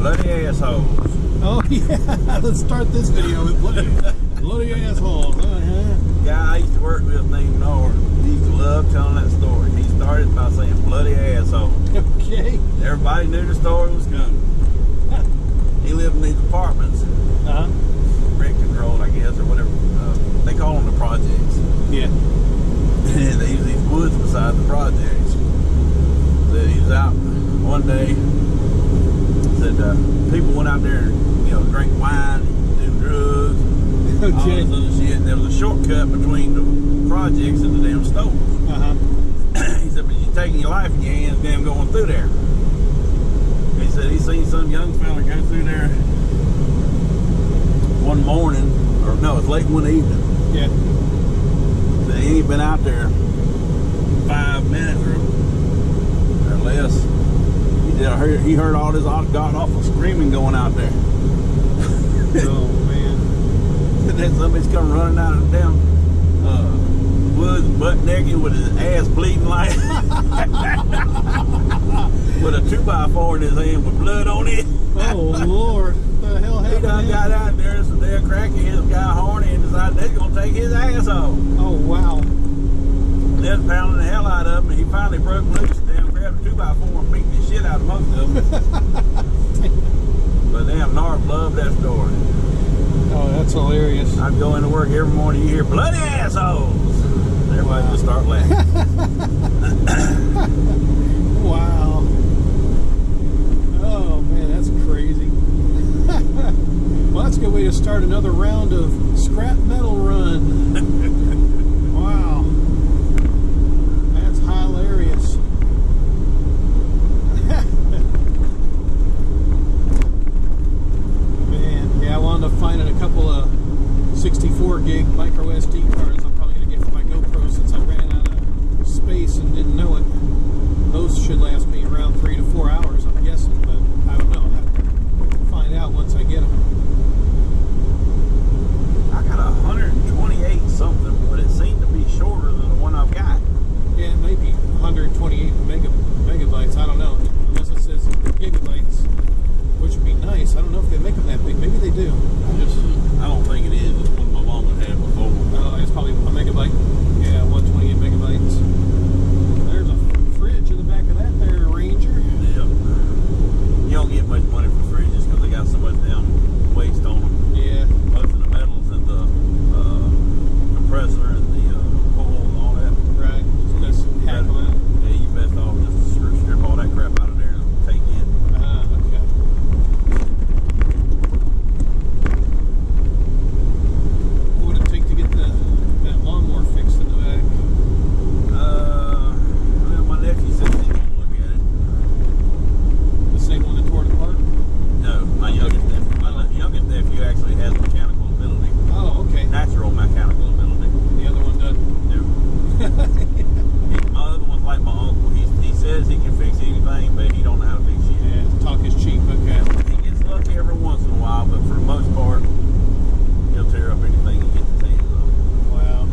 bloody assholes. Oh yeah, let's start this video with bloody assholes. Guy I used to work with named Nord. He used to love telling that story. He started by saying bloody assholes. Okay. Everybody knew the story was coming. He lived in these apartments, rent controlled, I guess, or whatever. They call them the projects. Yeah. And they use these woods beside the projects. That he was out one day. Said people went out there and drink wine, do drugs, all this other shit. And there was a shortcut between the projects and the damn stove. He said, but you're taking your life in your hands, damn, going through there. He said he seen some young fella go through there one morning, or no, it's late one evening. Yeah. So he ain't been out there 5 minutes or less. He heard all this god awful screaming going out there. Oh man. And then somebody's come running out of the damn woods butt naked with his ass bleeding like with a 2x4 in his hand with blood on it. Oh Lord, what the hell happened? He done got out there, so they're cracking his guy horny and decided they're gonna take his ass off. Oh wow. They're pounding the hell out of him, and he finally broke loose and damn grabbed a 2x4 and beat the shit out of most of them. But damn, Nard loved that story. Oh, that's hilarious. I'd go into work every morning, you hear bloody assholes. Everybody just start laughing. Wow. Oh man, that's crazy. Well, that's a good way to start another round of scrap metal run. Wow. That's hilarious. Man, yeah, I wound up finding a couple of 64 gig micro SD cards I'm probably going to get for my GoPro since I ran out of space and didn't know it. Those should last me around 3 to 4 hours, I'm guessing, but I don't know. I'll have to find out once I get them. I got 128 something, but it seemed to be shorter than the one I've got. Yeah, maybe 128 megabytes, I don't know. Unless it says gigabytes, which would be nice. I don't know if they make them that big. Maybe they do. I don't think it is. It's one my mom had had before. It's probably a megabyte. Yeah, 128 megabytes. There's a fridge in the back of that there, Ranger. Yeah. You don't get much money for fridges because they got so much damn waste on them. Yeah. Most of the metals and the compressor and the coil and all that. Right. Just hack them out. Yeah, you best off just strip all that crap out of there and take it. Okay. What would it take to get that lawnmower fixed in the back? Well, my nephew said he's going to look at it. The same one that tore it apart? No, my youngest nephew. My youngest nephew actually has mechanical ability. Oh, okay. Natural mechanical ability. The other one doesn't. No. My other one's like my uncle. He says he can fix anything, but he don't know how to fix shit. Yeah, talk is cheap, okay. He gets lucky every once in a while, but for the most part, he'll tear up anything he gets his hands on. Wow.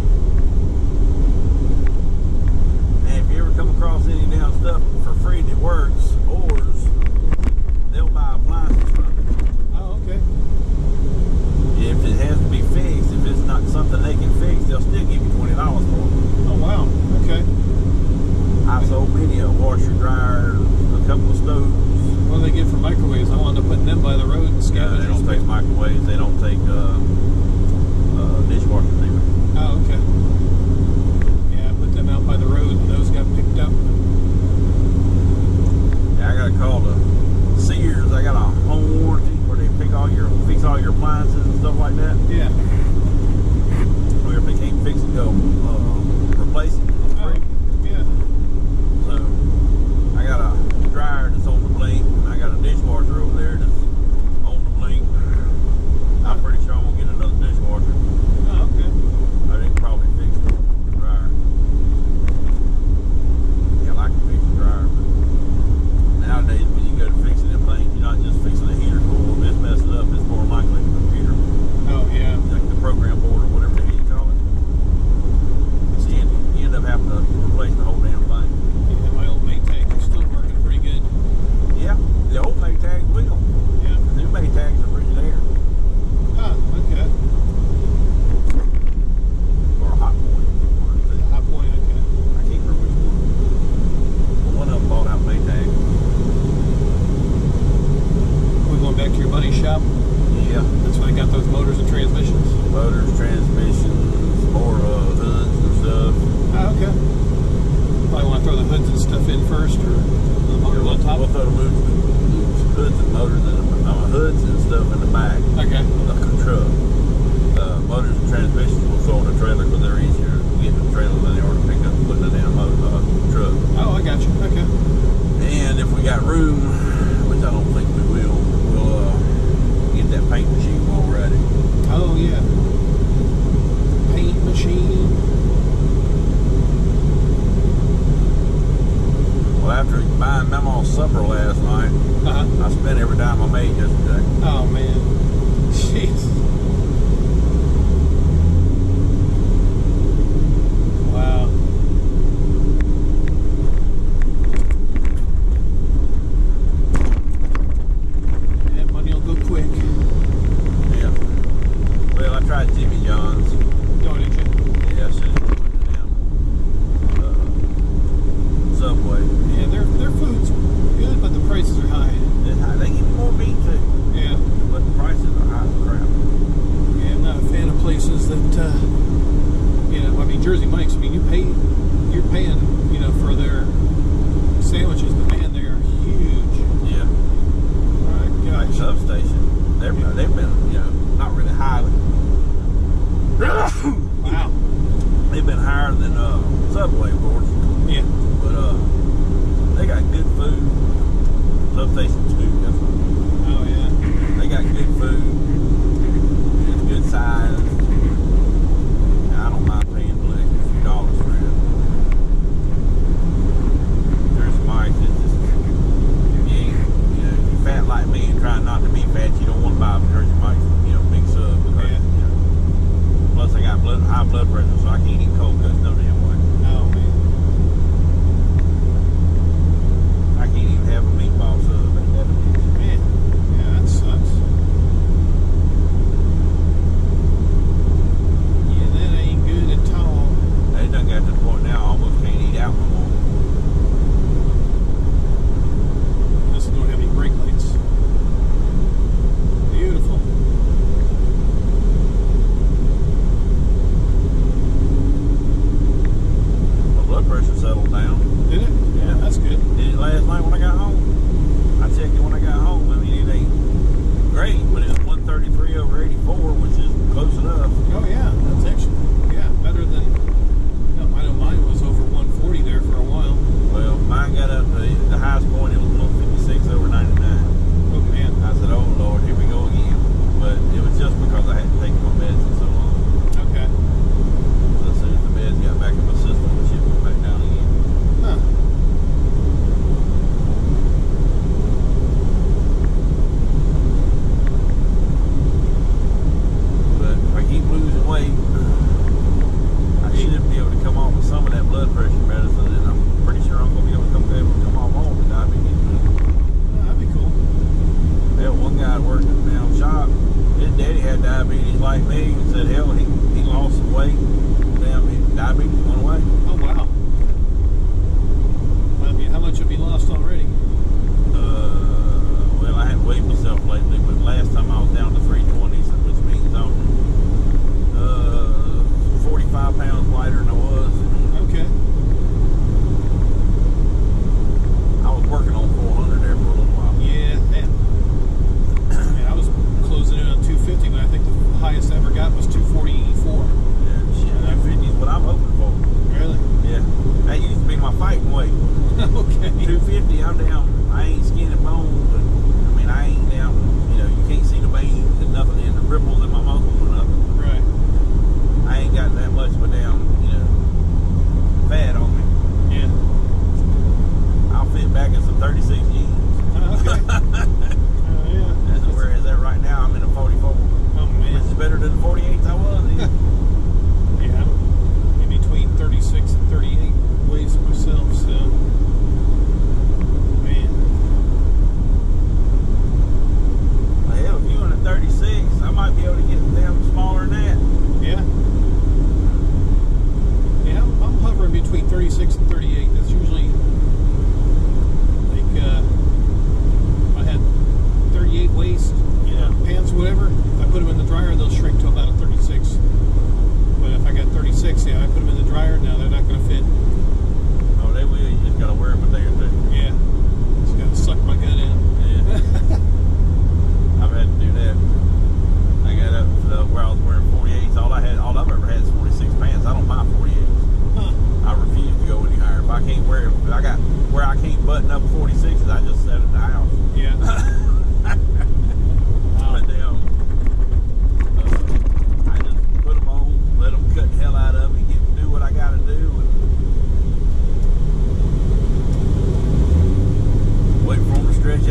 And if you ever come across any damn stuff for free that works, Oars, they'll buy appliances from it. Oh, okay. If it has to be fixed, if it's not something they can fix, they'll still give you $20 for it. Oh, wow. Okay. I've sold many a washer, dryer, a couple of stoves. What do they get for microwaves? I wound up putting them by the road and Yeah, scavengers. they don't take microwaves. They don't take dishwashers either. Oh, okay. Yeah, I put them out by the road and those got picked up. Yeah, I got to call the Sears. I got a home warranty where they fix all your appliances and stuff like that. Yeah. Where if they can't fix it, go replace it for free. Yeah. So I got a dryer that's on the blink, and I got a dishwasher over there that's on the blink. I'm pretty sure I'm gonna get another dishwasher. Oh, okay. Or they can probably fix the dryer. Yeah, I can fix the dryer, but nowadays when you go to fixing them things, you're not just fixing a heater coil. If it's messed up, it's more likely the computer. Oh, yeah. Like the program board or whatever the hell you call it. So you end up shop. Yeah. That's where they got those motors and transmissions. Motors, transmissions, more hoods and stuff. Oh, okay. Probably want to throw the hoods and stuff in first, or the motors on top. We'll throw the hoods and motors and hoods and stuff in the back. Okay. Like a truck. Motors and transmissions will throw in a trailer because they're easier to get in the trailer than they are to pick up and put it in a truck. Oh, I got you. Okay. And if we got room, which I don't think we will, we'll get that paint machine while we're at it. Oh, yeah. Paint machine. Well, after buying Mama's supper last night, I spent every dime I made yesterday. Oh, man. Jeez. Wow. That money will go quick. Yeah. Well, I tried Jimmy John's. Oh, did you? Yeah, I should have went to them. Subway. Yeah, their food's good, but the prices are high. They give you more meat too, Yeah. but the prices are high as crap. Yeah, I'm not a fan of places that, I mean, Jersey Mike's, I mean, you're paying, for their sandwiches, but man, they are huge. Yeah. My Like gosh. Substation, they've been, not really high. Wow. They've been higher than Subway, of course. Yeah. But they got good food. Substation 2, definitely. Oh, yeah. They got good food. It's good size. And I don't mind paying the extra few dollars for it. There's Mike's. It's just, if you ain't, if you're fat like me and trying not to be fat, you don't want to buy a Jersey Mike's, big sub. Because, Yeah. Plus, I got high blood pressure, so I can't eat cold cuts no damn way. Oh, man. I can't even have a meatball sub. Ain't that a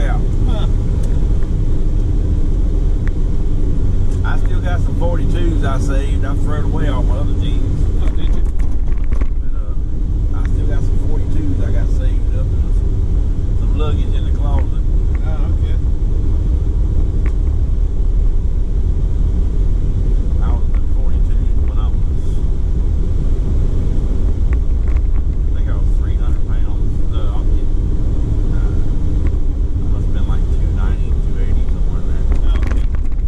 out. Huh. I still got some 42s I saved. I threw away all my other jeans. Oh, did you? But I still got some 42s I got saved up in some luggage in the closet. Oh, okay. I was in 42s when I think I was 300 pounds. I must have been like 290, 280, somewhere in there. Oh, okay.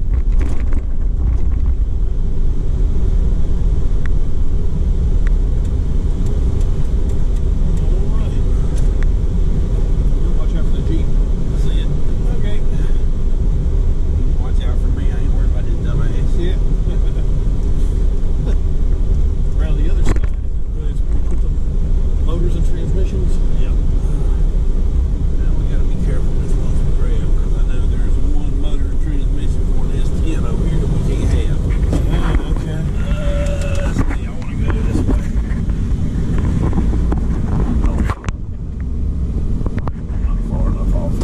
Watch out for the Jeep. See it. Okay. Watch out for me. I ain't worried about this dumbass. Yeah. Around the other side, where they put the motors and transmissions. Yep. Now we gotta be careful this one's a grab because I know there's one motor and transmission for this 10 over here that we can't have. Oh, okay. Let's see, I want to go this way. Oh, not far enough off.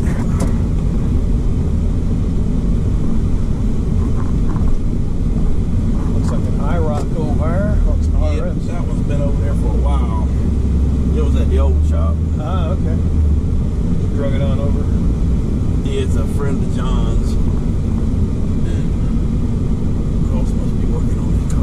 Looks like an IROC over there. What's the Yeah, RS? that one's been over there for a while. It was at the old shop. Ah, okay. Drug it on over. Yeah, it's a friend of John's. And Ross must be working on his car.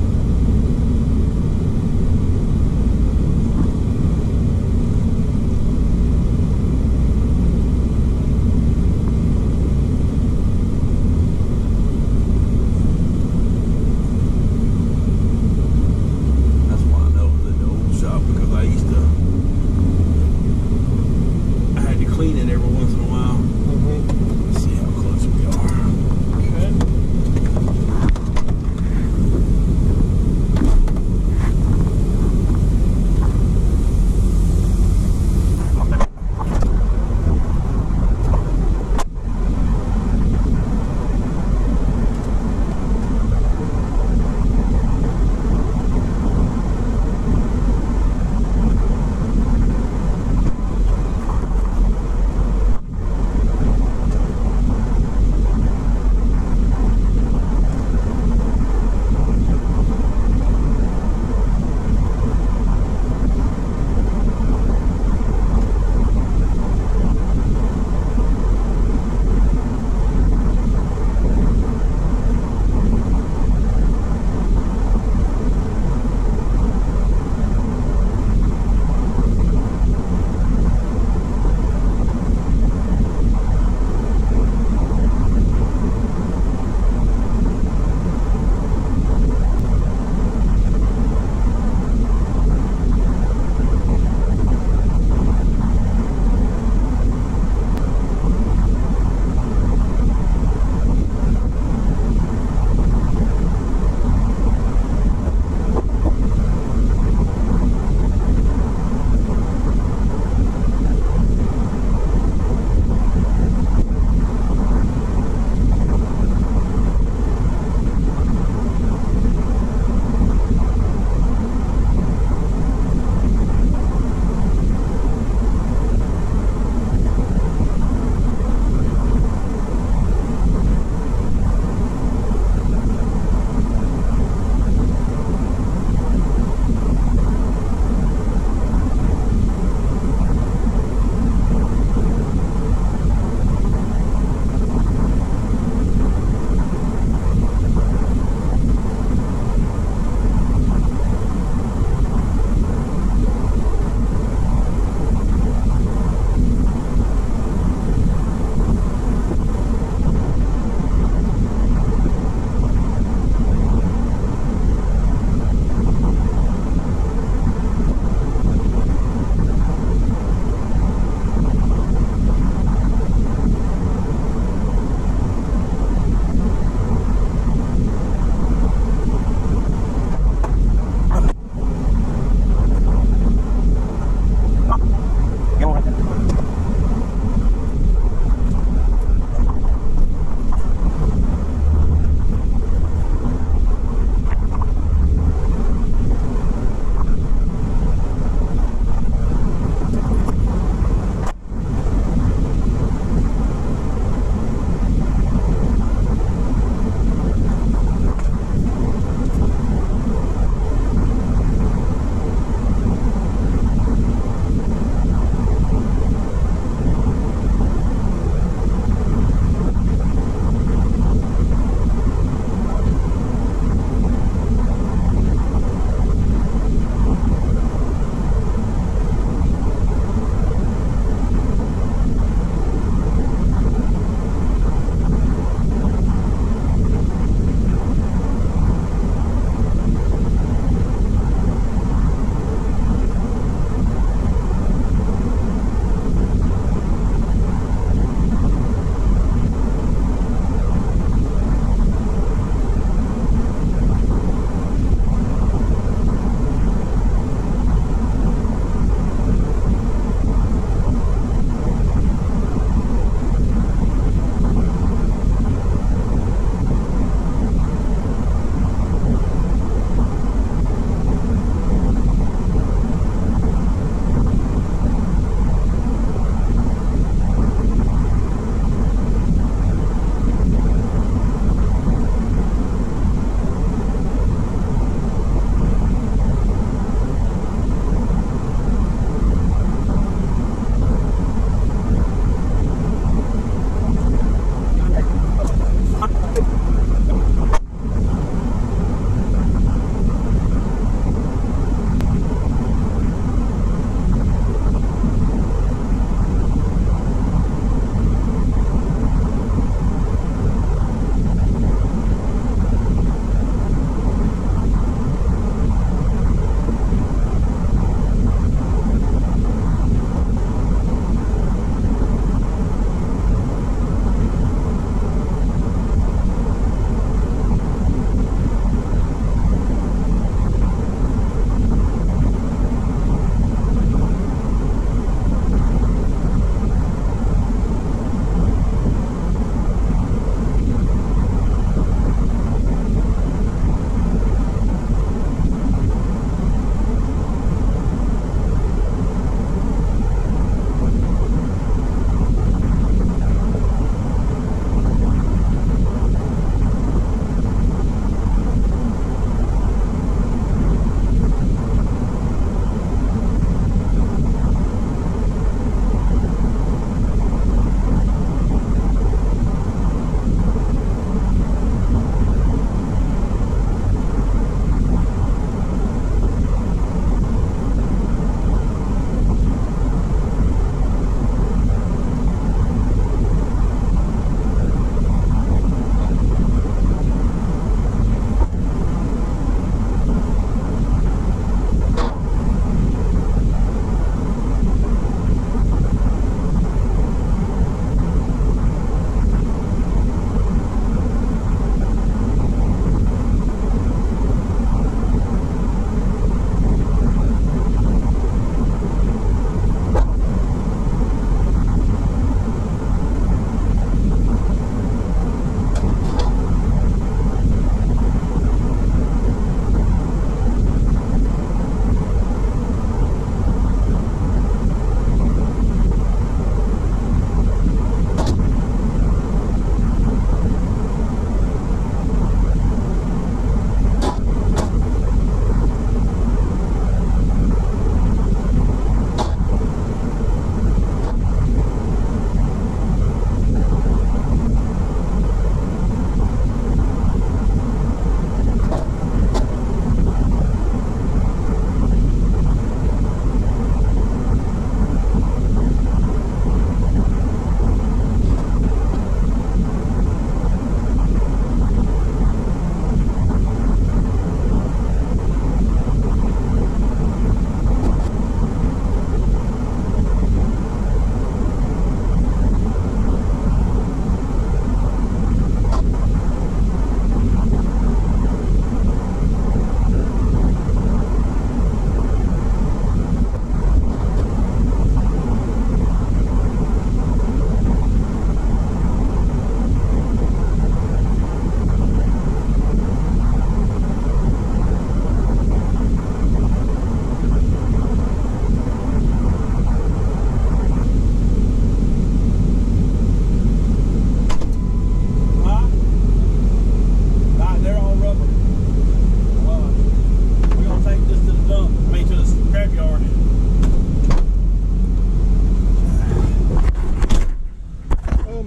That's why I know it was at the old shop because I had to clean it every once in a while. Mm-hmm. Let's see how close we are.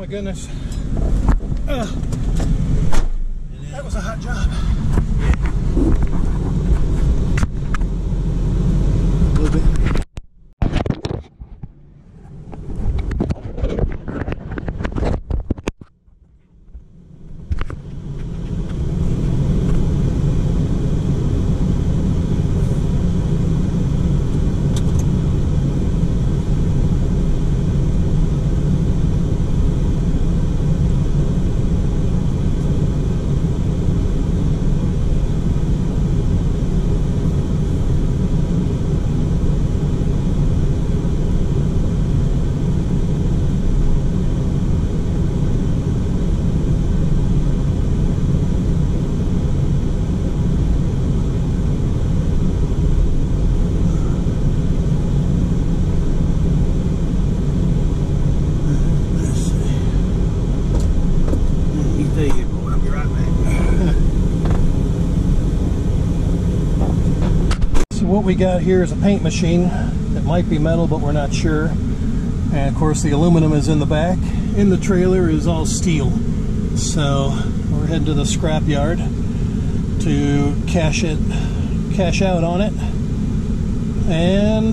goodness. That was a hot job. A little bit. What we got here is a paint machine. It might be metal, but we're not sure. And of course the aluminum is in the back. In the trailer is all steel. So we're heading to the scrap yard to cash out on it. And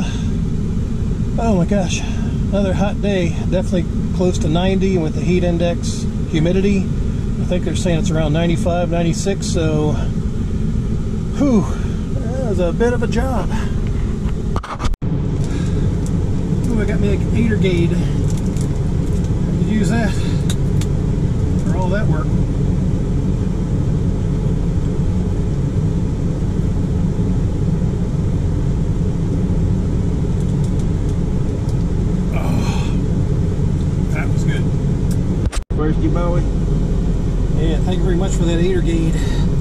oh my gosh, another hot day. Definitely close to 90 with the heat index, humidity. I think they're saying it's around 95, 96, so whew. That was a bit of a job. Oh, I got me a Gatorade. I could use that for all that work. Oh, that was good. First, you Bowie. Yeah, thank you very much for that Gatorade.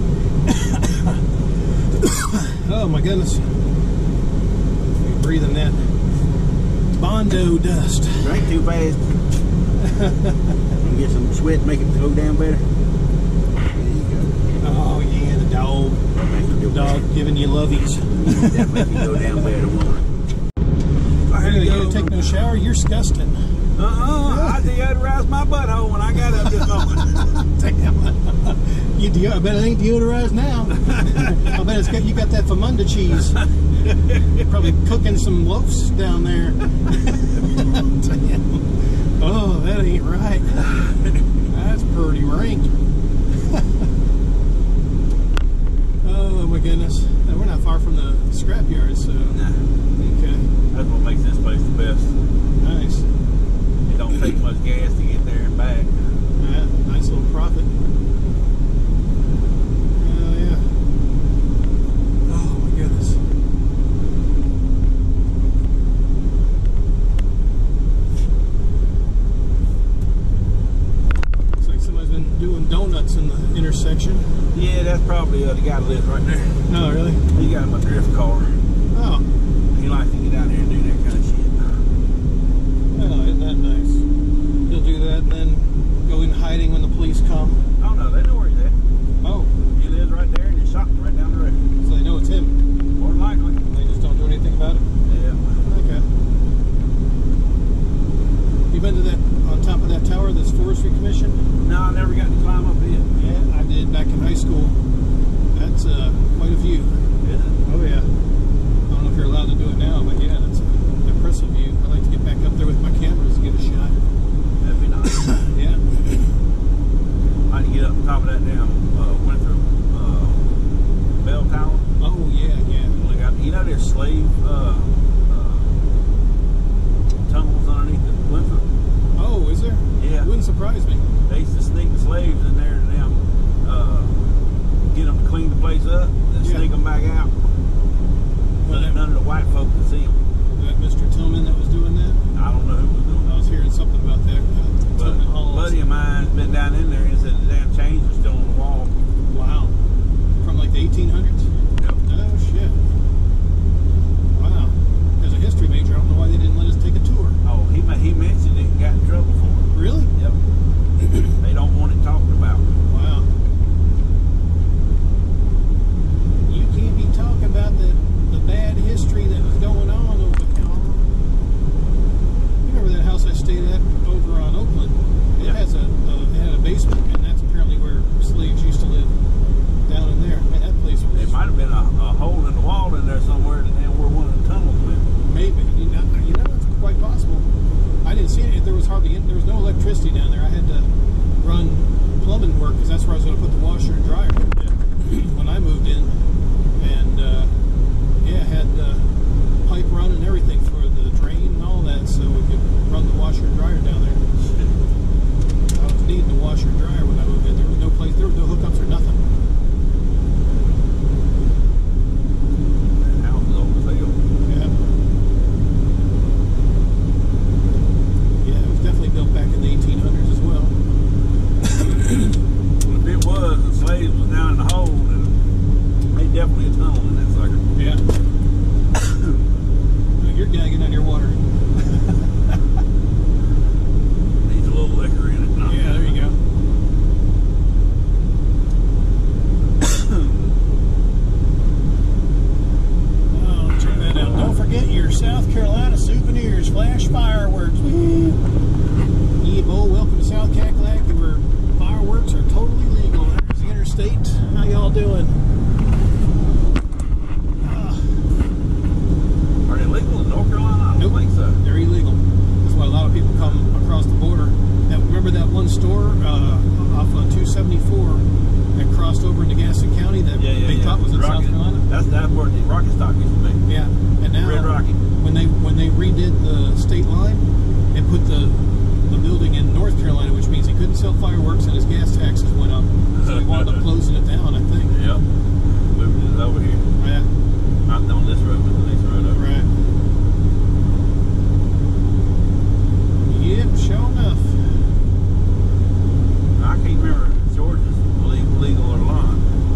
Oh my goodness. You're breathing that Bondo dust. Drink too fast. Get some sweat, make it go down better. There you go. Oh yeah, the dog. The dog giving you lovies. That make it go down better, woman. You don't take no shower, you're disgusting. I deodorized my butthole when I got up this morning. Damn. I bet it ain't deodorized now. I bet you got that Famunda cheese. Probably cooking some loaves down there. Damn. Oh, that ain't right. That's pretty rank. Oh my goodness. We're not far from the scrapyard, so. Nah. Okay. That's what makes this place the best. Nice. It don't take much gas to get there and back. Yeah, nice little profit. Oh yeah. Oh my goodness. Looks like somebody's been doing donuts in the intersection. Yeah, that's probably the guy that lives right there. Oh really? He got him a drift car. Oh. He likes to get out there and do that kind of shit. Oh, isn't that nice? He'll do that and then go in hiding when the police come. Oh no, they know where he's at. Oh. He lives right there and he's shot right down the road. So they know it's him. More than likely. They just don't do anything about it? Yeah. Okay. You been to that, on top of that tower, this Forestry Commission? No, I never got to climb up it. Yeah, I did back in high school. That's quite a view. Is it? Oh yeah. I don't know if you're allowed to do it now, but yeah, that's an impressive view. I'd like to get back up there with my cameras and get a shot. That'd be nice. Yeah. I had to get up on top of that damn Winthrop bell tower. Oh yeah, yeah. You know there's slave tunnels underneath the Winthrop? Oh, is there? Yeah. It wouldn't surprise me. They used to sneak the slaves in there and them get them to clean the place up, then sneak them back out. So that none of the white folk could see them. Was that Mr. Tillman that was doing that? I don't know who was doing I was hearing something about that. but Tillman a Hall. buddy of mine's been down in there and said the damn chains are still on the wall. Wow. From like the 1800s? Yep. Oh shit. Wow. As a history major, I don't know why they didn't let us take a tour. Oh, he mentioned it and got in trouble for it. Really? Yep. They don't want it talked about. Wow. You can't be talking about the bad history that was going on over there. You remember that house I stayed at over on Oakland? State. How y'all doing? Are they legal in North Carolina? I don't Nope. think so. They're illegal. That's why a lot of people come across the border. Remember that one store off on 274 that crossed over into Gaston County that they thought was in South Carolina? That's where the Rocky Stock used to be. Yeah. And now Red Rocky. when they redid the state line and put the building in North Carolina, which means he couldn't sell fireworks and his gas taxes went up. So he wound up closing it down, I think. Yep. Moved it over here. Yeah. Not on this road, but the next road over. Right. Yep, sure enough. I can't remember if Georgia's legal or not.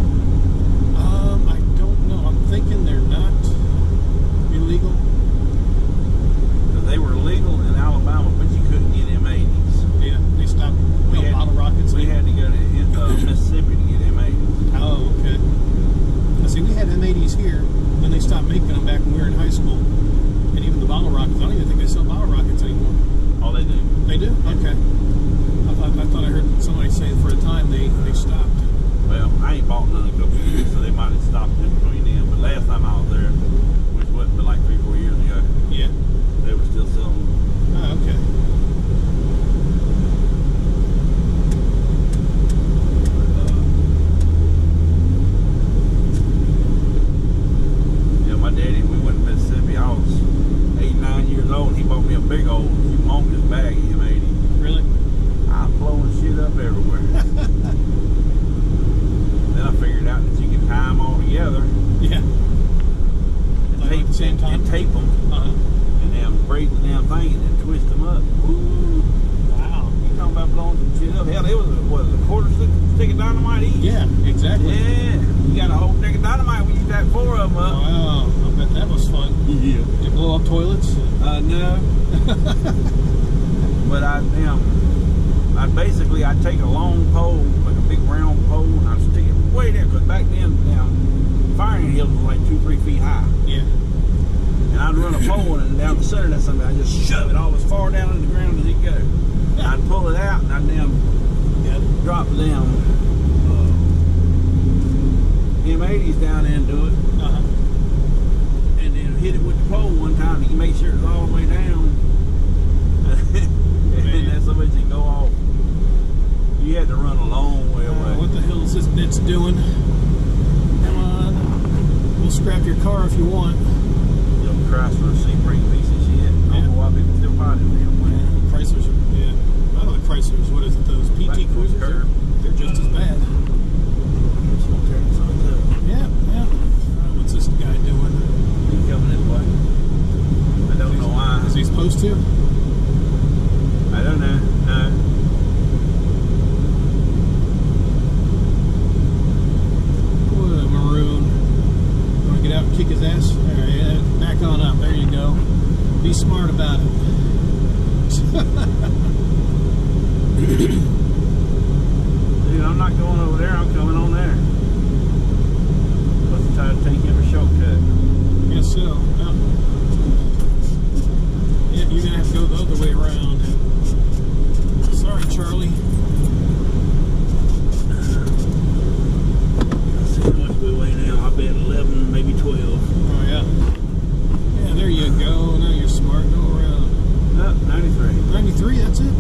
I don't know. I'm thinking they're not illegal. Because they were legal in Alabama, but you couldn't get M80s. Yeah, they stopped bottle rockets. We had to go to Mississippi to get M80s. Oh, okay. Now, see, we had M80s here, then they stopped making them back when we were in high school. And even the bottle rockets, I don't even think they sell bottle rockets anymore. Oh, they do. They do? Okay. I thought I heard somebody say for a time they stopped. Well, I ain't bought none in a couple of years, so they might have stopped in between them. But last time I was there, which wasn't but like 3-4 years ago, Yeah. they were still selling them. Oh, okay. My daddy, we went to Mississippi. I was 8, 9 years old, and he bought me a big old humongous bag of M80. Really? I was blowing shit up everywhere. Then I figured out that you could tie them all together Yeah. and Like at the same time? tape them, Uh-huh. and then braid the damn thing and then twist them up. Woo! Wow. You talking about blowing some shit up? Hell, it was a quarter stick of dynamite each. Yeah, exactly. Yeah. You got a whole stick of dynamite when you got 4 of them up. Wow. I bet that was fun. Yeah. Did you blow up toilets? No. But I take a long pole, like a big round pole, and I stick it way there, because back then, firing hills was like 2-3 feet high. Yeah. And I'd run a pole and down the center of that something, I'd just shove it all as far down in the ground as it go. And I'd pull it out, and I'd drop down M80s down into it, Uh-huh. and then hit it with the pole one time to make sure it's all the way down. And that's so much it go off. You had to run a long way away. What the hell is this bitch doing? Come on. We'll scrap your car if you want. Little Chrysler Sebring piece of shit. I don't know why people still buy them damn things. Chryslers are, yeah. I don't know Chryslers, what is it, those PT Cruisers? They're just as bad. Yeah, yeah. What's this guy doing? He's coming this way. I don't know why. Is he supposed to? I don't know. No. What a maroon. Want to get out and kick his ass? There, yeah. Back on up. There you go. Be smart about it. Dude, I'm not going over there. I'm coming on there. Let's try to take him a shortcut. Guess so. Oh. Yeah, you're going to have to go the other way around. Sorry, Charlie. Let's see how much we weigh now. I bet 11, maybe 12. Oh, yeah. Yeah, there you go. Now you're smart. Go around. 93. 93, that's it.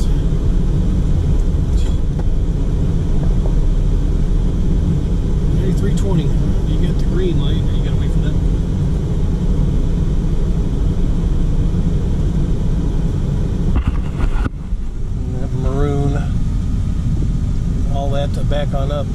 93.20. You get the green light, or you gotta wait for that. That maroon. All that to back on up.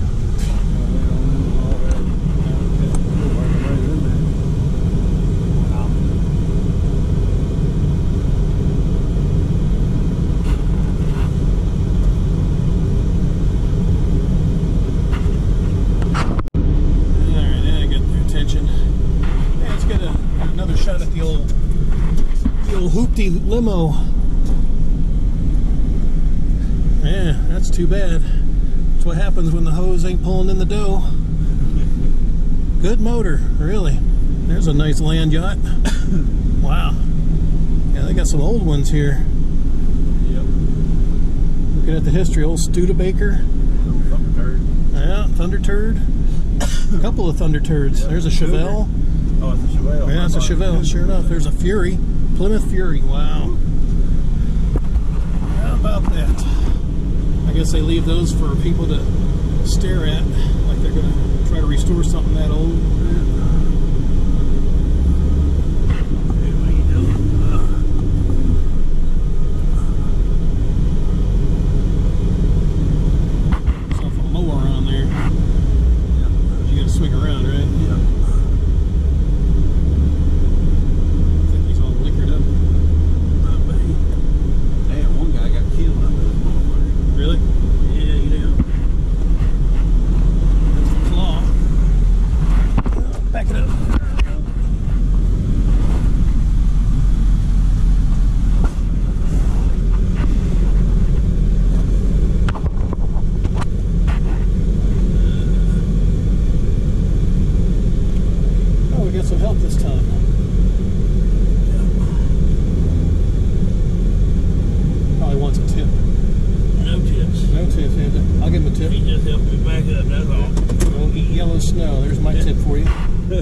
Hoopty limo. Yeah, that's too bad. That's what happens when the hose ain't pulling in the dough. Good motor, really. There's a nice land yacht. Wow. Yeah, they got some old ones here. Yep. Looking at the history, old Studebaker. Yeah, Thunder Turd. A couple of Thunder Turds. There's a Chevelle. Oh, it's a Chevelle. Yeah, it's a Chevelle. Sure enough, there's a Fury. Plymouth Fury. Wow. How about that? I guess they leave those for people to stare at, like they're going to try to restore something that old. Swing around, right? Yeah. I think he's all liquored up. Damn, one guy got killed out there this morning. Really? Yeah, you know. That's a claw. Back it up. Get some help this time. Probably wants a tip. No tips. No tips, I'll give him a tip. He just helped me back up, that's all. Don't eat yellow snow. There's my tip for you.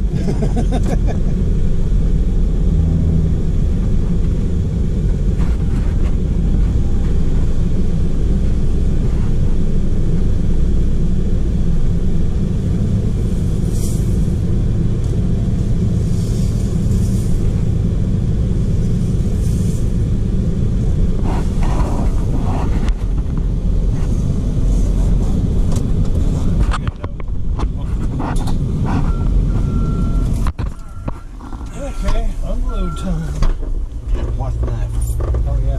Unload time. What's that? Oh yeah.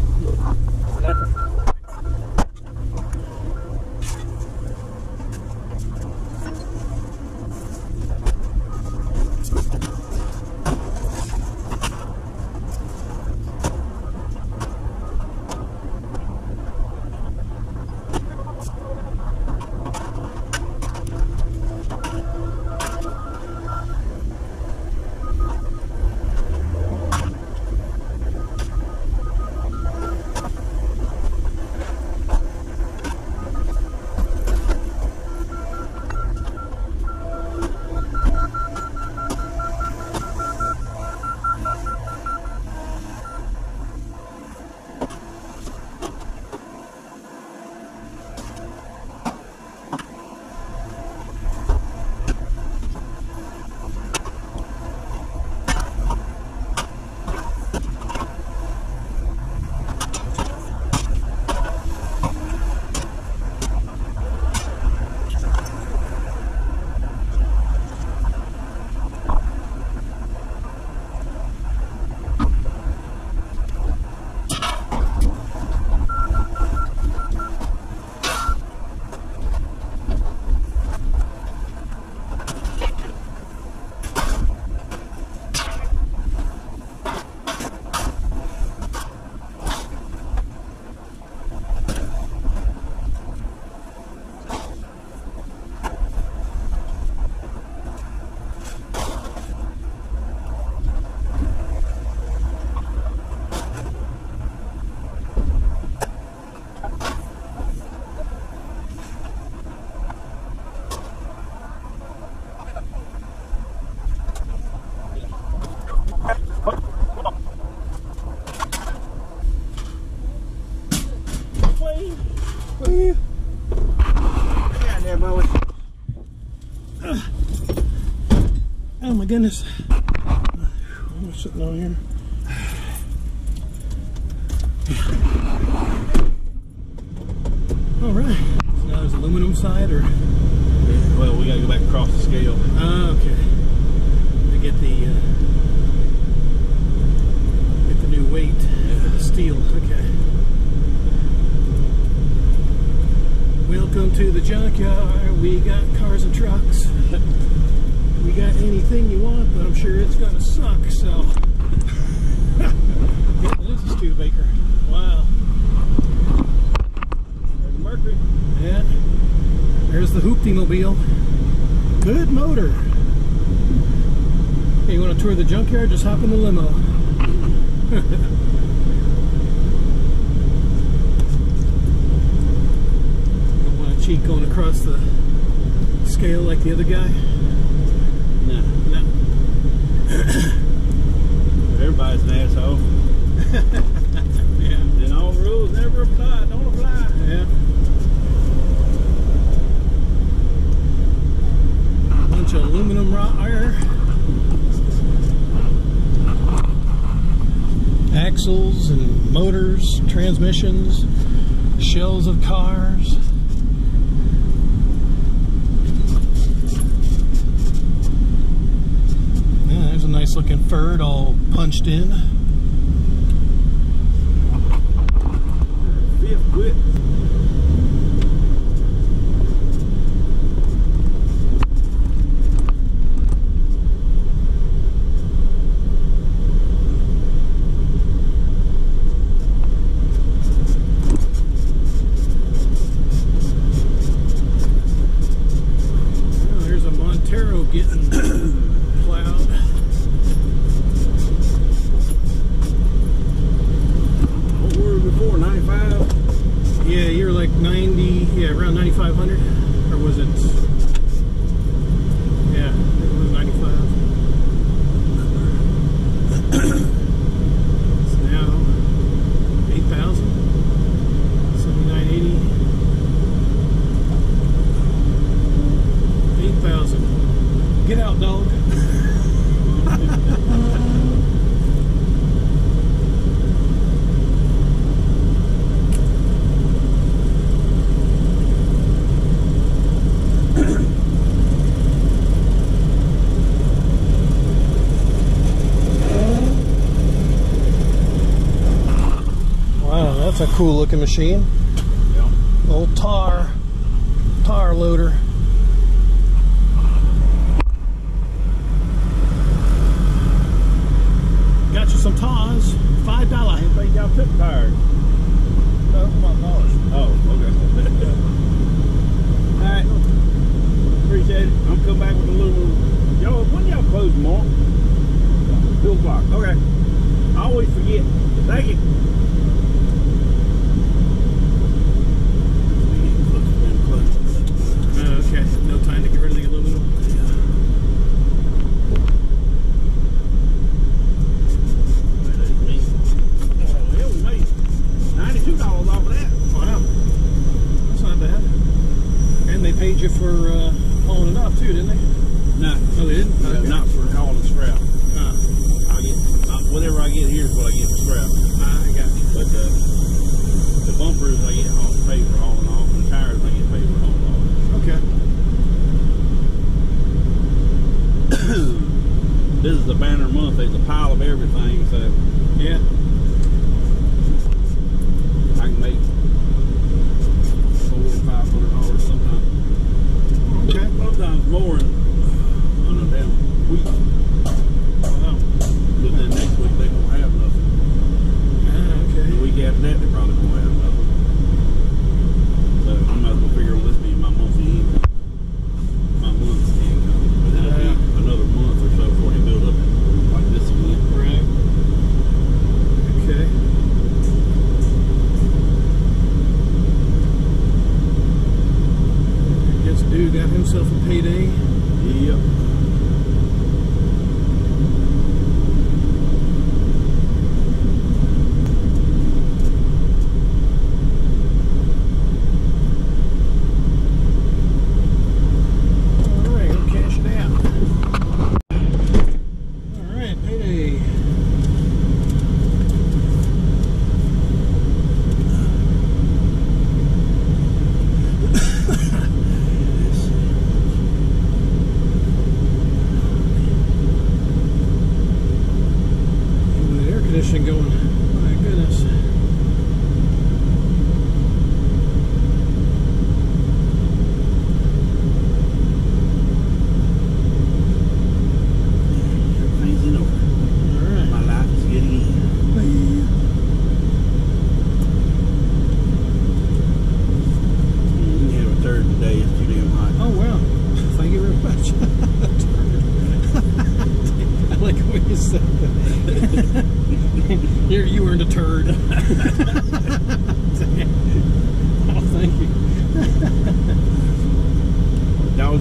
Oh my goodness. I'm sitting on here. All right. So now there's aluminum side, or? Well, we gotta go back across the scale. Oh, okay. To get the new weight for the steel. Okay. Welcome to the junkyard. We got cars and trucks. We got anything you want, but I'm sure it's gonna suck, so. Yeah, this is Studebaker. Wow. There's Mercury. Yeah. There's the Hoopty-mobile. Good motor. Hey, you want to tour the junkyard? Just hop in the limo. Don't want to cheat going across the scale like the other guy? Nah. No. Everybody's an asshole. Yeah. Then all rules never apply. Don't apply. Yeah. Bunch of aluminum rod wire. Axles and motors, transmissions, shells of cars. Yeah, there's a nice looking Ford all punched in. Fifth quit. There's a Montero getting plowed. What were we before? 95? Yeah, you're like 90, yeah, around 9,500, or was it? Yeah, I think it was 95. It's now 8,000, 7,980, 8,000. Get out, dog. Wow, that's a cool looking machine. Yeah. Old tar loader. Got you some tars, $5. I think y'all took tires. No, come on, dollars. Oh, okay. Alright. Appreciate it. I'm coming back with a little. Y'all, when y'all close tomorrow? 2 o'clock. Okay. I always forget. Thank you. Okay, no time to get rid of the aluminum. Oh, hell, we made $92 off of that. Wow, that's not bad. And they paid you for hauling it off too, didn't they? No. Oh, they didn't? Okay. Not for hauling scrap. I get whatever I get here is what I get for scrap. I got you. But the bumpers I get paid for hauling off, and the tires I get paid for hauling off. Okay. This is the banner month. There's a pile of everything, so Yeah. I can make $400 or $500 sometimes. Okay. Sometimes more in a damn week. Wow. But then next week they won't have nothing. Okay. The week after that they probably won't have nothing.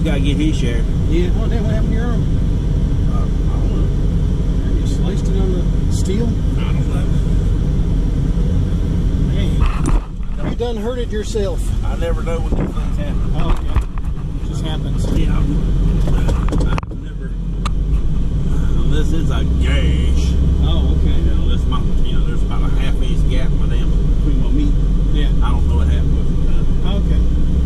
Joe's got to get his share. Yeah. Oh, damn, what happened to your arm? I don't know. Have you sliced it on the steel? I don't know. Hey. You done hurted yourself. I never know when these things happen. Oh, okay. It just happens. Yeah. I've never, unless it's a gash. Oh, okay. Unless there's about a half-inch gap between my meat. Yeah. I don't know what happened with it. Okay.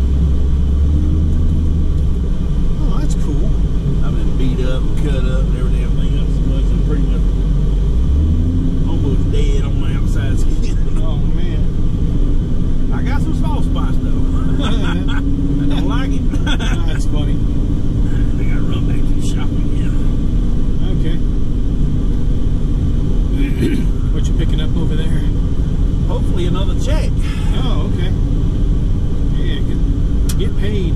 Oh, that's cool. I've been beat up, cut up, and everything up so much. I'm pretty much almost dead on my outside skin. Oh, man. I got some soft spots though. I don't like it. That's funny. I gotta run back to the shop again. Okay. What you picking up over there? Hopefully another check. Oh, okay. Yeah, get paid.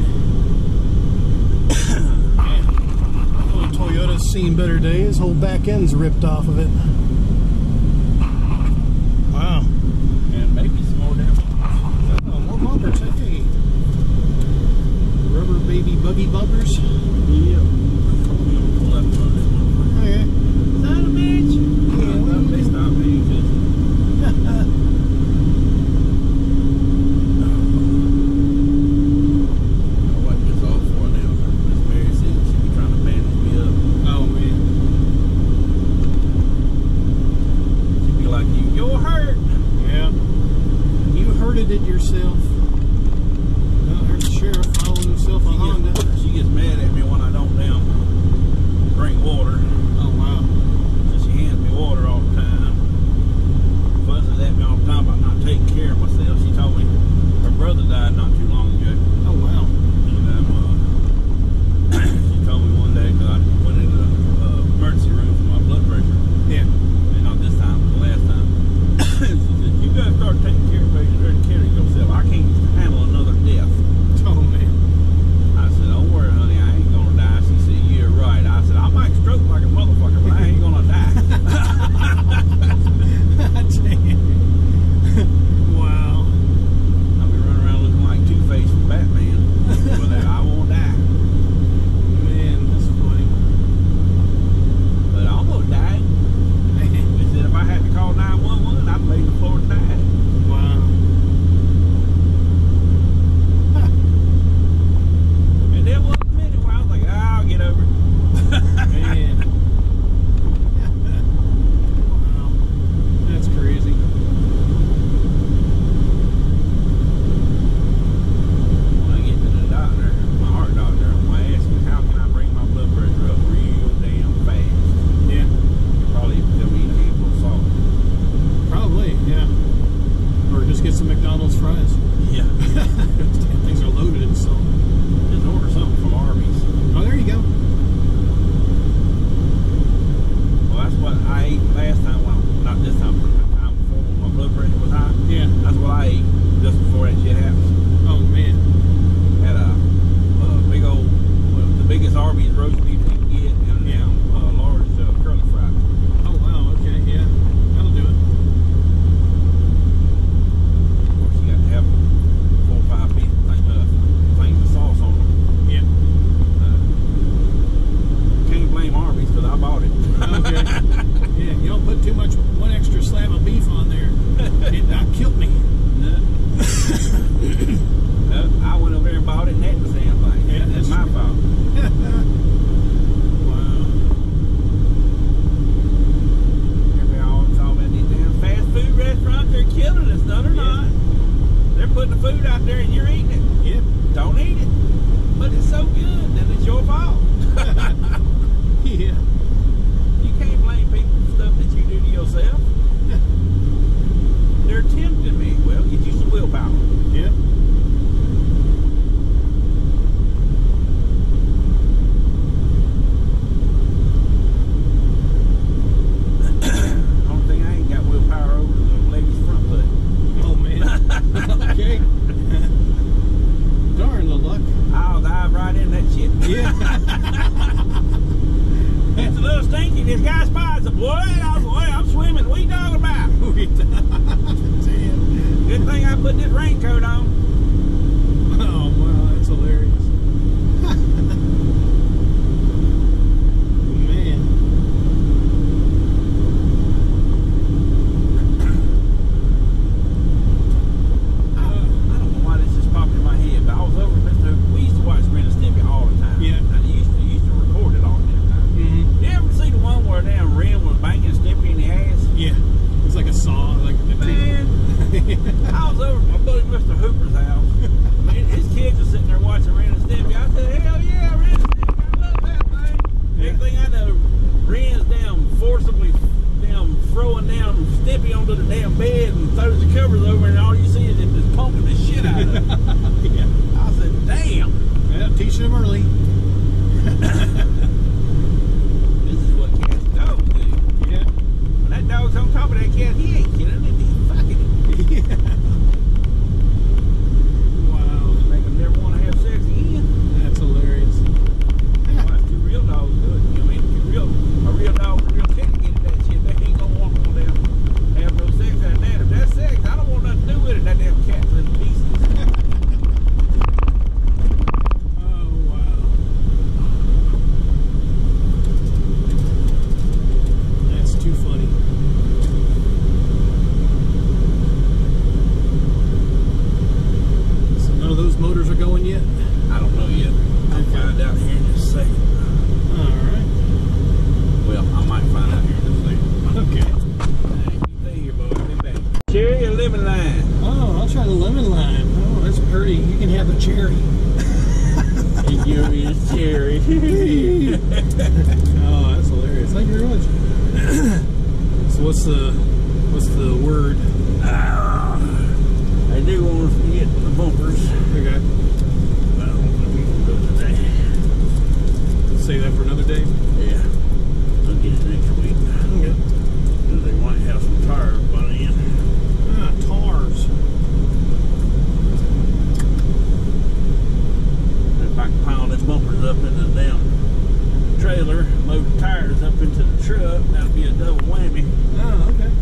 Yeah. Oh, Toyota's seen better days. Whole back end's ripped off of it. Wow. And maybe some more down. Oh, more bumpers. Hey. Rubber baby buggy bumpers. Yeah. Pull up front of this motherfucker. Okay. Son of a bitch. Yeah, They stopped me because what this all for now? Miss Mary said she be trying to bandage me up. Oh, man. She'd be like, you're hurt. Yeah. You hurted it yourself. Well, there's the sheriff following himself a Honda. She gets mad at me when I don't damn drink water. Oh, wow. So she hands me water all the time. Fuzzes at me all the time about not taking care of myself. She told me her brother died not too long ago. Oh, wow. And she told me one day, because I went into the emergency room for my blood pressure. Yeah. And not this time, but the last time. She said, you gotta start taking care of yourself. I can't handle another death. Oh, man. I said, don't worry, honey, I ain't gonna die. She said, you're right. I said, I might stroke like a motherfucker, but I ain't gonna die. Damn. Wow. I'll be running around looking like Two-Face from Batman, but I won't die. Man, that's funny. But I almost died. They said if I had to call 911, I'd lay the floor and die. Wow. And there was a minute where I was like, I'll get over it. Man. Wow. That's crazy. When I get to the doctor, my heart doctor, I'm going to ask him, how can I bring my blood pressure up real damn fast? Yeah. He'll probably tell me to eat a handful of salt. Probably, yeah. Or just get some McDonald's fries. Yeah. Damn, things are loaded in salt. Just order something from Arby's. Oh, there you go. Well, that's what I ate last time. Well, not this time, but the time before when my blood pressure was high. Yeah. That's what I ate just before that shit happened. Oh, man. Had a big old, the biggest Arby's roast beef you can get, and Yeah. a large curly fry. Oh, wow. Okay, yeah. That'll do it. Of course, you got to have 4 or 5 things of sauce on them. Yeah. Can't blame Arby's because I bought it. Okay. Yeah, you don't put too much, one extra slab of beef on there. It not killed me. I went over there and bought it, and that's the same thing. Yeah, That's my true. fault. Wow. Everybody always talk about these damn fast food restaurants. They're killing us, no, they're not. They're putting the food out there, and you're eating it. Yep. Don't eat it. But it's so good, then it's your fault. Yeah. You can't blame people for stuff that you do to yourself. They're tempting me. Well, get you some willpower. Yep. Only thing I ain't got willpower over is the lady's front foot. Oh, man. Okay. Darn the luck. I'll dive right in that shit. Yeah. It's a little stinky. This guy spies a boy. I'm swimming. What are you talking about? Damn. Good thing I put this raincoat on. Oh, wow. That's hilarious. motors are going yet? I don't know yet. I'll find out here in just a second. Alright. Well, I might find out here in just a second. Okay. Stay here, boy. I'll be back. Cherry or lemon lime? Oh, I'll try the lemon lime. Oh, that's pretty. You can have the cherry. Give me a cherry. Oh, that's hilarious. Thank you very much. So what's the word? I do want to get the bumpers. Okay. But I don't know if we can go today. Save that for another day? Yeah. I'll get it next week. Okay. Because they might have some tires by then. Ah, tars. If I can pile them bumpers up into the damn trailer, load the tires up into the truck, that'll be a double whammy. Oh, okay.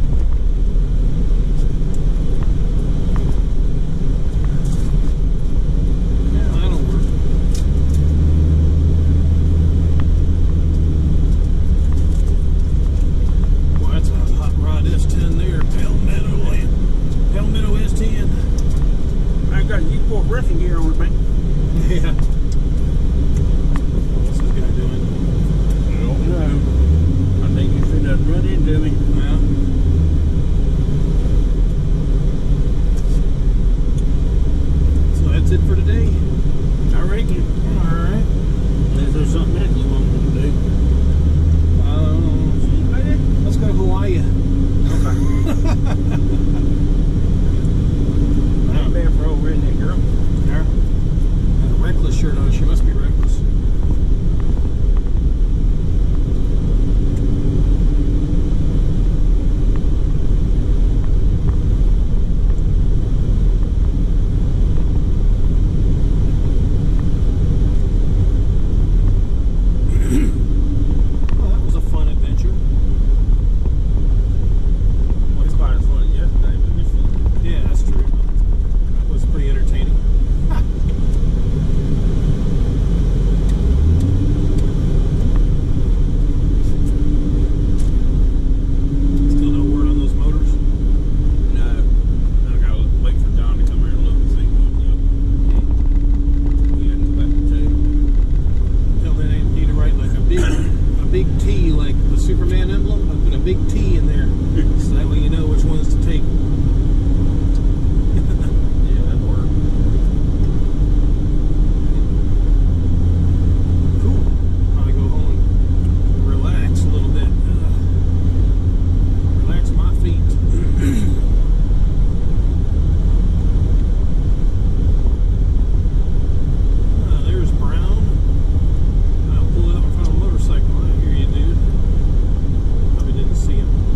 Yeah, that'll work. Boy, that's a hot rod S10 there. Palmetto S10. I got U4 racing gear on it, man. Yeah. What's this guy doing? I don't know. I think you should have run into me. Yeah. So that's it for today. I reckon. Alright. Is there something else you want me to do? Let's go to Hawaii. Okay. I ain't bad for old redneck girl. There. Got a reckless shirt on. She must be reckless. Well, that was a fun adventure. It's quite as fun as yesterday, but this one. Yeah, that's true. That was pretty entertaining. Still no word on those motors? No. I gotta wait for John to come here and look and see what's up. Yeah, just about to tell you. Tell they need to write like a big T, like the Superman emblem. I put a big T in there, so that way you know which ones to take. Yeah, that'll work. Cool. Probably go home and relax a little bit. Relax my feet. There's Brown. I'll pull it up in front of a motorcycle. I hear you, dude. Probably didn't see him.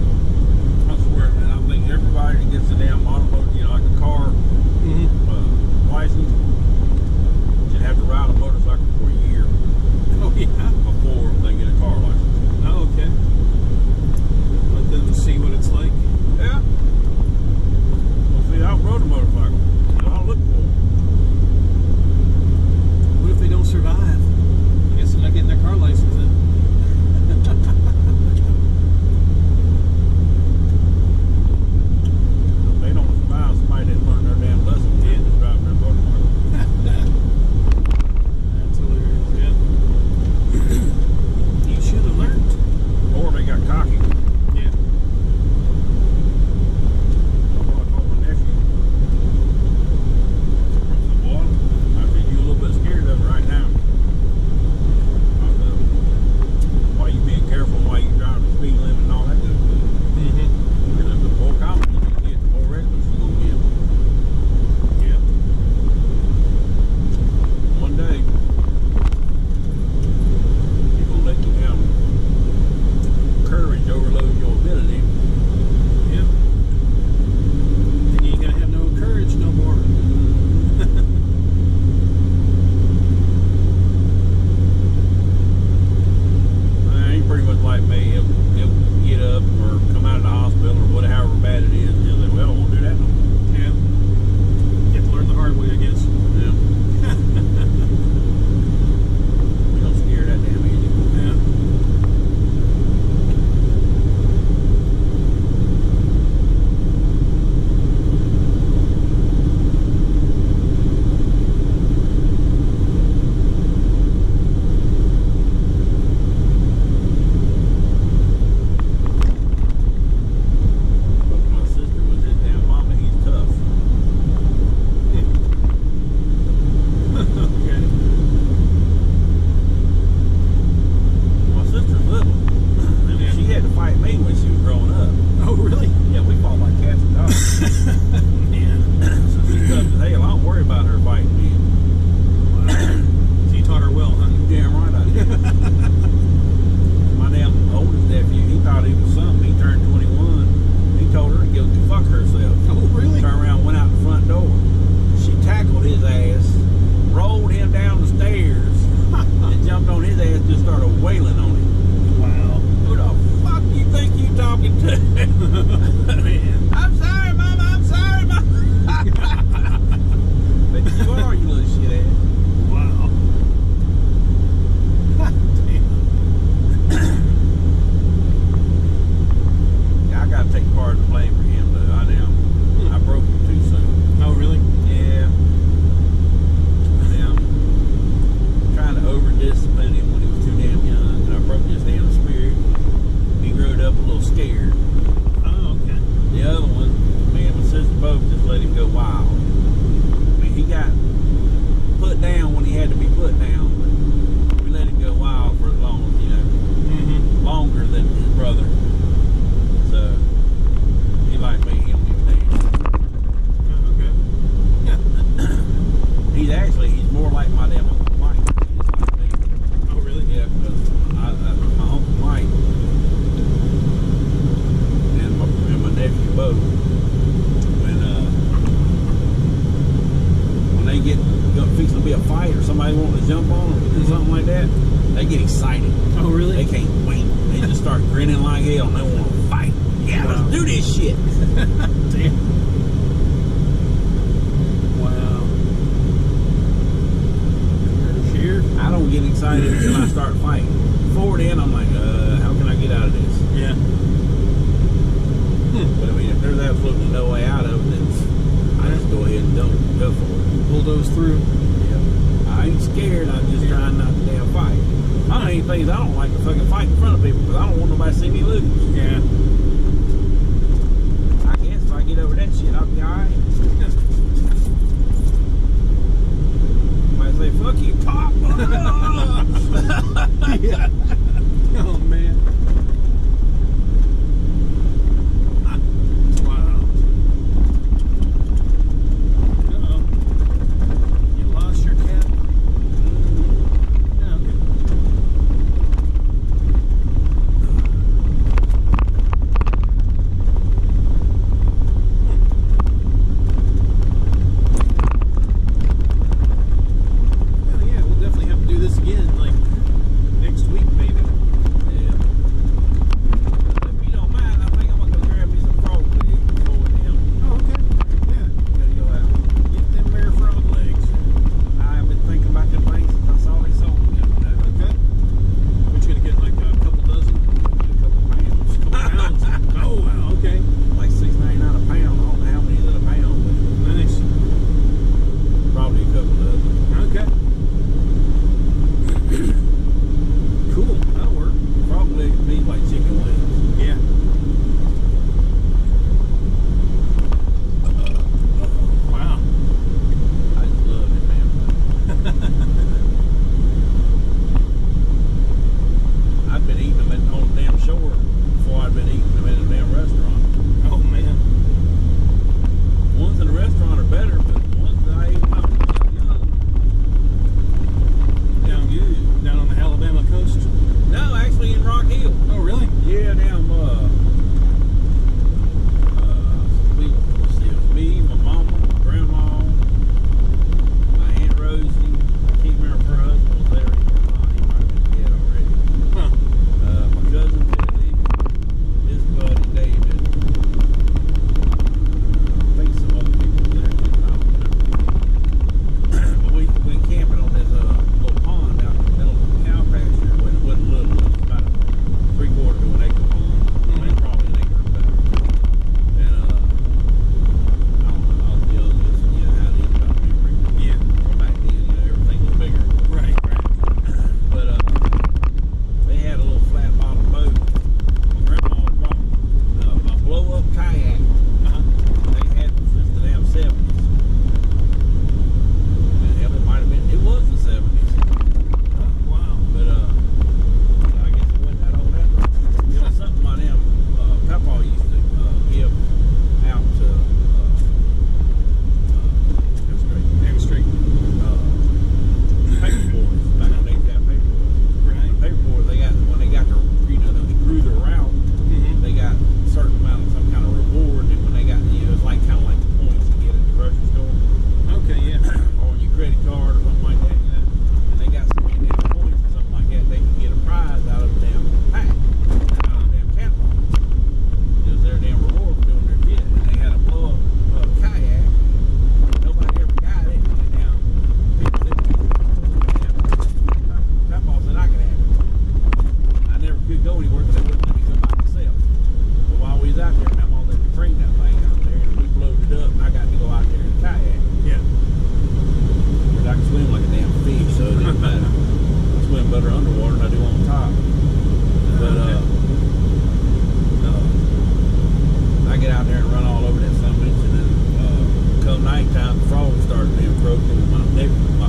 shit ass. Wow. Damn. Yeah, I gotta take part of the blame for him though. I broke him too soon. Oh, really? Yeah. Trying to over discipline him when he was too damn young, and I broke his damn spirit. He growed up a little scared. Oh, okay. The other one, me and my sister both just let him go wild. I mean, he got put down when he had to be put down, but we let him go wild for as long as, Mm-hmm. longer than his brother. So, he like me, he don't give a damn. Oh, okay. He's more like my damn Uncle Mike than he is like me. Oh, really? Yeah, because my Uncle Mike and my nephew both, when they get fixing to be a fight or somebody wanting to jump on them or something like that, they get excited. Oh, really? They can't wait. They just start grinning like hell and they want to fight. Yeah, Wow. let's do this shit. Damn. Wow. Here? I don't get excited until I start fighting. Before then, I'm like, how can I get out of this? Yeah. But I mean, if there's absolutely no way out of it, then I just go ahead and don't go for it. Bulldoze through. Yeah. I ain't scared. I'm just trying not to damn fight. My main thing is I don't like to fucking fight in front of people because I don't want nobody to see me lose. Yeah. I guess if I get over that shit, I'll be alright. Might say, fuck you, cop. Yeah. Oh, man. Wow. Uh-oh. You lost your cap? Yeah, okay. Well, yeah, we'll definitely have to do this again, like next week maybe. Yeah.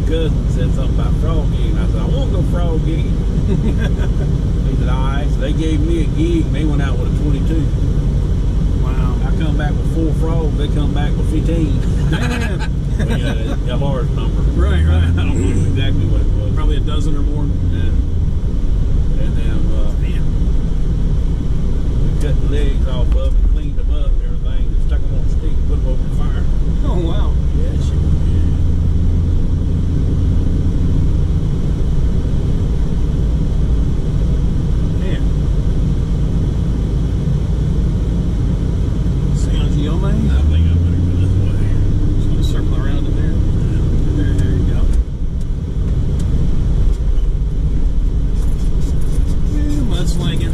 cousin said something about frog gigging. I said, I want to go frog gigging. He said, all right. So they gave me a gig, and they went out with a 22. Wow. I come back with 4 frogs, they come back with 15. Man. But yeah, a large number. Right. I don't know exactly what it was. Probably a dozen or more. Yeah. And then we cut the legs off of it, cleaned them up and everything, and stuck them on a stick and put them over the fire. Oh, wow. Yeah, that shit was good. Man. Sounds yummy. I think I'm going to go this way. Just going to circle around in there. There you go. Mudslinging.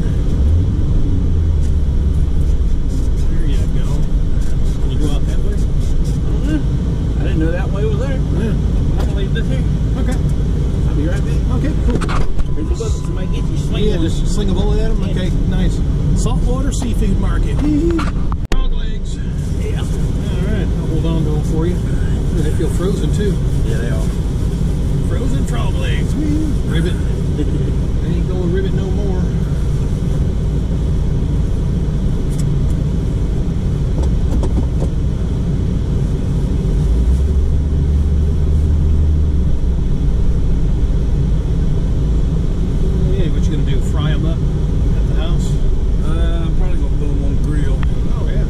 There you go. Can you go out that way? I didn't know that way was there. Yeah. I'm going to leave this here. Okay. I'll be right back. Okay, cool. Here's the bucket. Somebody get you sling Yeah, one. just sling a bullet at them? Yeah. Okay, nice. Saltwater seafood market. Frog legs. Yeah. Alright, I'll hold on to them for you. They feel frozen too. Yeah, they are. Frozen frog legs. Ribbit. They ain't going ribbit no more. Yeah, what you gonna do? Fry them up at the house? I'm probably going to put them on the grill. Oh yeah.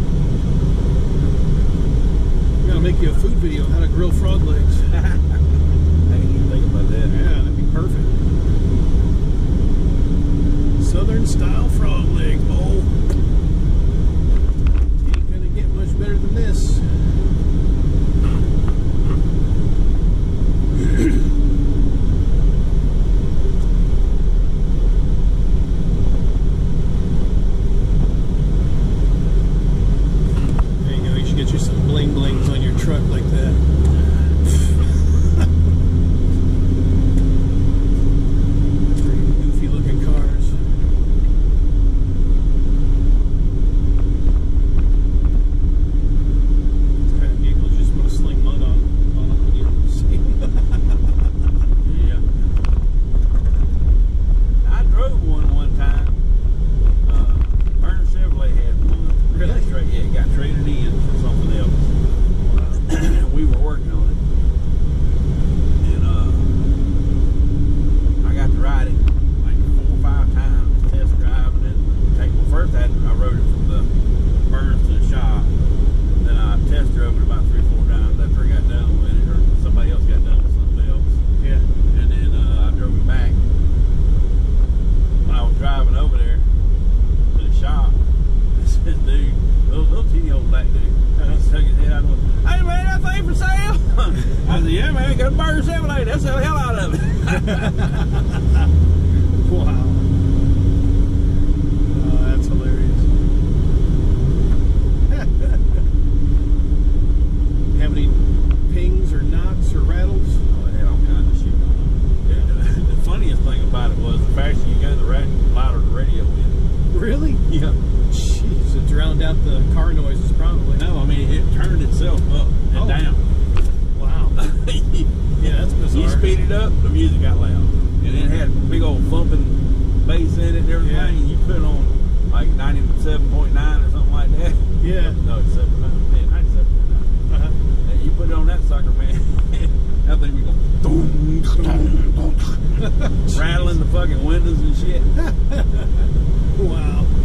We gotta make you a food video on how to grill frog legs. I didn't even think about that. Yeah, that'd be perfect. Southern style frog leg bowl. Ain't gonna get much better than this. There you go, you should get you some bling blings on your truck like that. Goofy looking cars. These kind of vehicles just want to sling mud on them when you see them. Yeah. I drove one time. Burner Chevrolet had one. Really? Yeah, it got traded in for something else. We were working on it. And I got to ride it like 4 or 5 times, test driving it. Well, first I rode it from the Burns to the shop. Then I test drove it about 3 or 4 times after I got done with it, or somebody else got done with something else. Yeah. And then I drove it back. When I was driving over there to the shop, this dude, little teeny old black dude, he stuck his head out and went, "Hey man, that thing for sale?" I said, "Yeah man, got a Burner Chevrolet, that's the hell out of it." Wow. Oh, that's hilarious. Have any pings or knocks or rattles? Oh, it had all kinds of shit going on. Yeah, the funniest thing about it was the faster you go, the louder the radio is. Really? Yeah. Jeez, it drowned out the car noises probably. No, I mean, it turned itself up and Oh. down. Wow. Yeah, that's bizarre. You speed it up, the music got loud. And it had big old thumping bass in it and everything. Yeah. And you put it on like 97.9 or something like that. Yeah. No, it's 79. Man, 97.9. Uh-huh. And you put it on that sucker, man. That thing be going boom, rattling the fucking windows and shit. Wow.